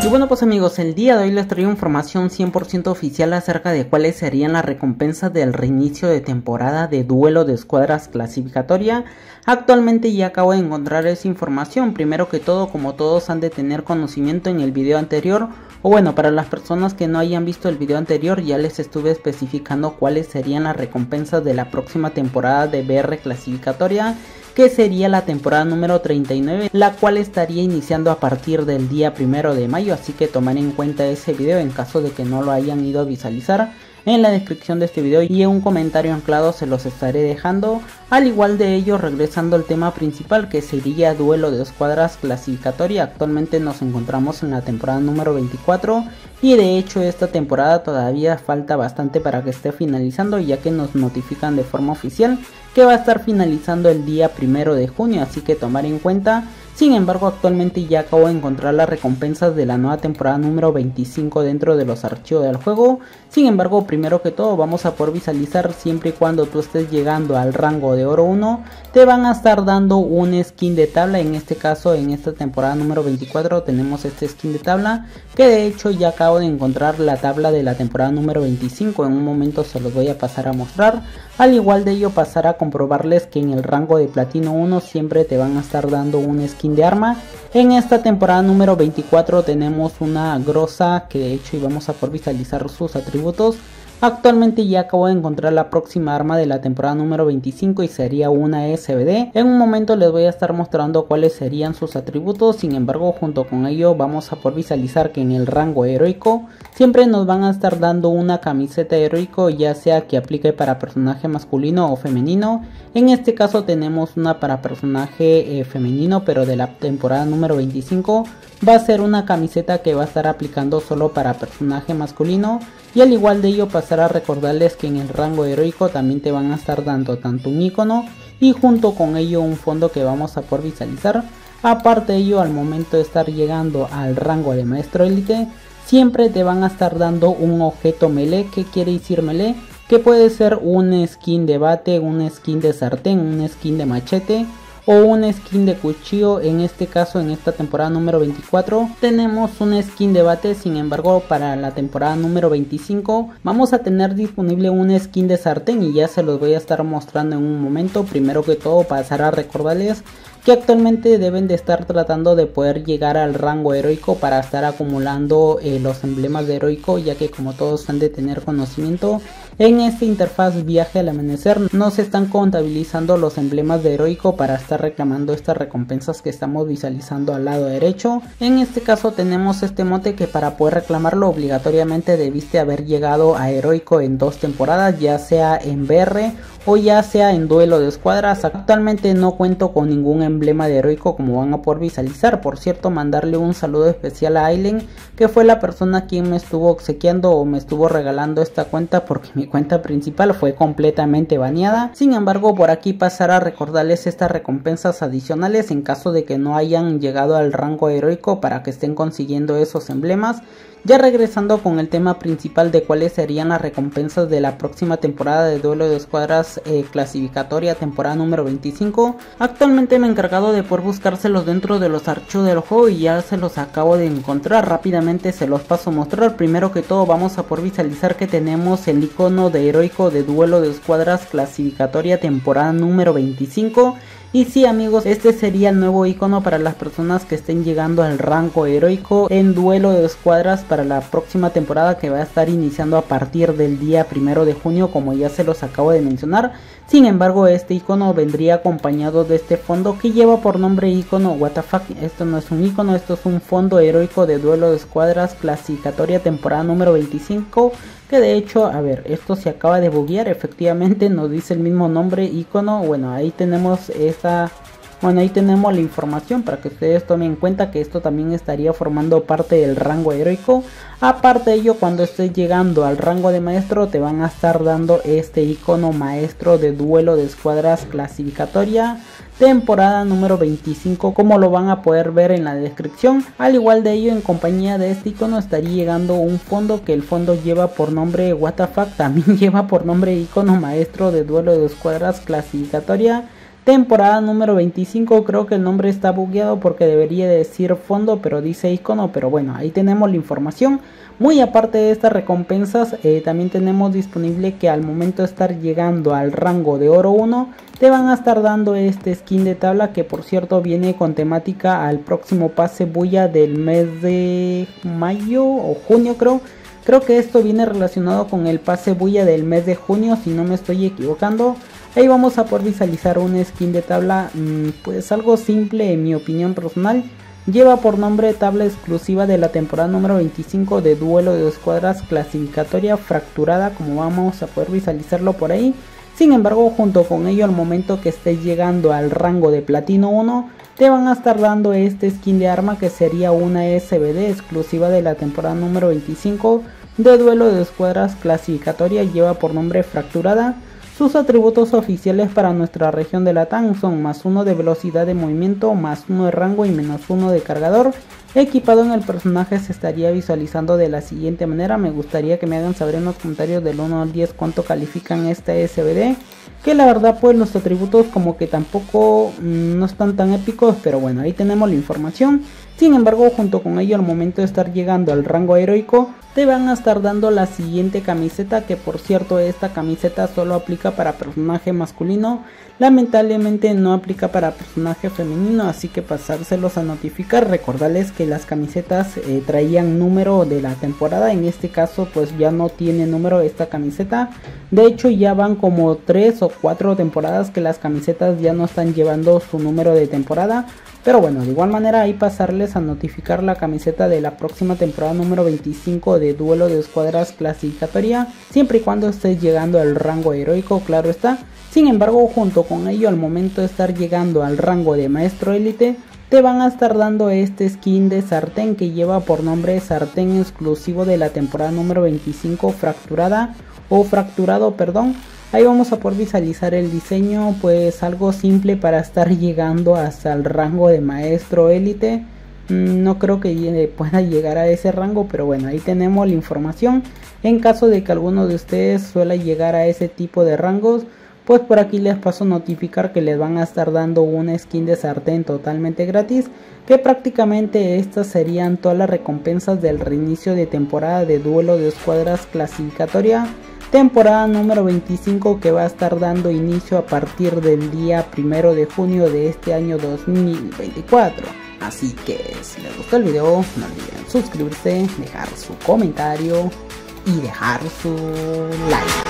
Y bueno, pues amigos, el día de hoy les traigo información 100% oficial acerca de cuáles serían las recompensas del reinicio de temporada de duelo de escuadras clasificatoria. Actualmente ya acabo de encontrar esa información. Primero que todo, como todos han de tener conocimiento en el video anterior, o bueno, para las personas que no hayan visto el video anterior, ya les estuve especificando cuáles serían las recompensas de la próxima temporada de BR clasificatoria, que sería la temporada número 39, la cual estaría iniciando a partir del día 1 de mayo, así que tomar en cuenta ese video en caso de que no lo hayan ido a visualizar. En la descripción de este video y en un comentario anclado se los estaré dejando. Al igual de ello, regresando al tema principal, que sería duelo de escuadras clasificatoria. Actualmente nos encontramos en la temporada número 24 y de hecho esta temporada todavía falta bastante para que esté finalizando, ya que nos notifican de forma oficial que va a estar finalizando el día 1 de junio, así que tomar en cuenta. Sin embargo, actualmente ya acabo de encontrar las recompensas de la nueva temporada número 25 dentro de los archivos del juego. Sin embargo, primero que todo vamos a poder visualizar, siempre y cuando tú estés llegando al rango de oro 1, te van a estar dando un skin de tabla. En este caso, en esta temporada número 24 tenemos este skin de tabla, que de hecho ya acabo de encontrar la tabla de la temporada número 25. En un momento se los voy a pasar a mostrar. Al igual de ello, pasar a comprobarles que en el rango de platino 1 siempre te van a estar dando un skin de arma. En esta temporada número 24 tenemos una grosa, que de hecho íbamos a poder visualizar sus atributos. Actualmente ya acabo de encontrar la próxima arma de la temporada número 25 y sería una SBD. En un momento les voy a estar mostrando cuáles serían sus atributos. Sin embargo, junto con ello vamos a poder visualizar que en el rango heroico siempre nos van a estar dando una camiseta heroico, ya sea que aplique para personaje masculino o femenino. En este caso tenemos una para personaje femenino, pero de la temporada número 25 va a ser una camiseta que va a estar aplicando solo para personaje masculino. Y al igual de ello, pasar a recordarles que en el rango heroico también te van a estar dando tanto un icono y junto con ello un fondo que vamos a poder visualizar. Aparte de ello, al momento de estar llegando al rango de maestro élite, siempre te van a estar dando un objeto melee. ¿Qué quiere decir melee? Que puede ser un skin de bate, un skin de sartén, un skin de machete o un skin de cuchillo. En este caso, en esta temporada número 24 tenemos un skin de bate. Sin embargo, para la temporada número 25 vamos a tener disponible un skin de sartén y ya se los voy a estar mostrando en un momento. Primero que todo, pasar a recordarles que actualmente deben de estar tratando de poder llegar al rango heroico para estar acumulando los emblemas de heroico, ya que como todos han de tener conocimiento, en esta interfaz viaje al amanecer no se están contabilizando los emblemas de heroico para estar reclamando estas recompensas que estamos visualizando al lado derecho. En este caso tenemos este mote que para poder reclamarlo obligatoriamente debiste haber llegado a heroico en 2 temporadas, ya sea en BR o ya sea en duelo de escuadras. Actualmente no cuento con ningún emblema de heroico, como van a poder visualizar. Por cierto, mandarle un saludo especial a Aileen, que fue la persona quien me estuvo obsequiando o me estuvo regalando esta cuenta, porque mi cuenta principal fue completamente baneada. Sin embargo, por aquí pasar a recordarles estas recompensas adicionales en caso de que no hayan llegado al rango heroico, para que estén consiguiendo esos emblemas. Ya regresando con el tema principal de cuáles serían las recompensas de la próxima temporada de duelo de escuadras clasificatoria temporada número 25. Actualmente me he encargado de poder buscárselos dentro de los archivos del juego y ya se los acabo de encontrar. Rápidamente se los paso a mostrar. Primero que todo vamos a poder visualizar que tenemos el icono de heroico de duelo de escuadras clasificatoria temporada número 25. Y sí amigos, este sería el nuevo icono para las personas que estén llegando al rango heroico en duelo de escuadras para la próxima temporada, que va a estar iniciando a partir del día 1 de junio, como ya se los acabo de mencionar. Sin embargo, este icono vendría acompañado de este fondo que lleva por nombre icono WTF. Esto no es un icono, esto es un fondo heroico de duelo de escuadras clasificatoria temporada número 25. Que de hecho, a ver, esto se acaba de buguear, efectivamente nos dice el mismo nombre, icono. Bueno, ahí tenemos esta Bueno, ahí tenemos la información para que ustedes tomen en cuenta que esto también estaría formando parte del rango heroico. Aparte de ello, cuando estés llegando al rango de maestro te van a estar dando este icono maestro de duelo de escuadras clasificatoria temporada número 25, como lo van a poder ver en la descripción. Al igual de ello, en compañía de este icono estaría llegando un fondo que el fondo lleva por nombre WTF, también lleva por nombre icono maestro de duelo de escuadras clasificatoria temporada número 25. Creo que el nombre está bugueado porque debería decir fondo, pero dice icono. Pero bueno, ahí tenemos la información. Muy aparte de estas recompensas, también tenemos disponible que al momento de estar llegando al rango de oro 1, te van a estar dando este skin de tabla, que por cierto viene con temática al próximo pase bulla del mes de mayo o junio, creo que esto viene relacionado con el pase bulla del mes de junio, si no me estoy equivocando. Ahí vamos a poder visualizar un skin de tabla, pues algo simple en mi opinión personal. Lleva por nombre tabla exclusiva de la temporada número 25 de duelo de escuadras clasificatoria fracturada, como vamos a poder visualizarlo por ahí. Sin embargo, junto con ello, al momento que estés llegando al rango de platino 1, te van a estar dando este skin de arma, que sería una SBD exclusiva de la temporada número 25 de duelo de escuadras clasificatoria. Lleva por nombre fracturada. Sus atributos oficiales para nuestra región de Latam son +1 de velocidad de movimiento, +1 de rango y -1 de cargador. Equipado en el personaje se estaría visualizando de la siguiente manera. Me gustaría que me hagan saber en los comentarios del 1 al 10 cuánto califican esta SBD. Que la verdad pues los atributos como que tampoco no están tan épicos, pero bueno, ahí tenemos la información. Sin embargo, junto con ello, al momento de estar llegando al rango heroico, te van a estar dando la siguiente camiseta, que por cierto esta camiseta solo aplica para personaje masculino. Lamentablemente no aplica para personaje femenino, así que pasárselos a notificar. Recordarles que las camisetas traían número de la temporada. En este caso pues ya no tiene número esta camiseta. De hecho ya van como 3 o 4 temporadas que las camisetas ya no están llevando su número de temporada. Pero bueno, de igual manera ahí pasarles a notificar la camiseta de la próxima temporada número 25 de duelo de escuadras clasificatoria, siempre y cuando estés llegando al rango heroico, claro está. Sin embargo, junto con ello, al momento de estar llegando al rango de maestro élite, te van a estar dando este skin de sartén, que lleva por nombre sartén exclusivo de la temporada número 25 fracturada o fracturado, perdón. Ahí vamos a poder visualizar el diseño, pues algo simple para estar llegando hasta el rango de maestro élite. No creo que pueda llegar a ese rango, pero bueno, ahí tenemos la información. En caso de que alguno de ustedes suela llegar a ese tipo de rangos, pues por aquí les paso a notificar que les van a estar dando una skin de sartén totalmente gratis, que prácticamente estas serían todas las recompensas del reinicio de temporada de duelo de escuadras clasificatoria, temporada número 25, que va a estar dando inicio a partir del día 1 de junio de este año 2024. Así que si les gustó el video, no olviden suscribirse, dejar su comentario y dejar su like.